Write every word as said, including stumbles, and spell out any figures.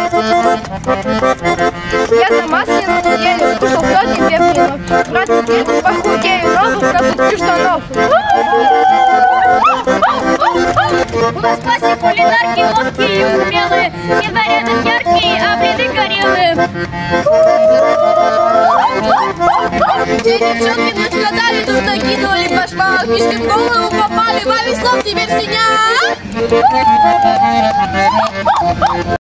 Я за масляную неделю кушал сотни пепельнов. Брат, неделю похудею, новых капустных штанов. У нас в классе кулинарки ловкие и умелые, не наряды яркие, а блины горелые. Те девчонки ночь гадали, тут накинули башмак, кишки в голову попали, вами слов теперь синяк.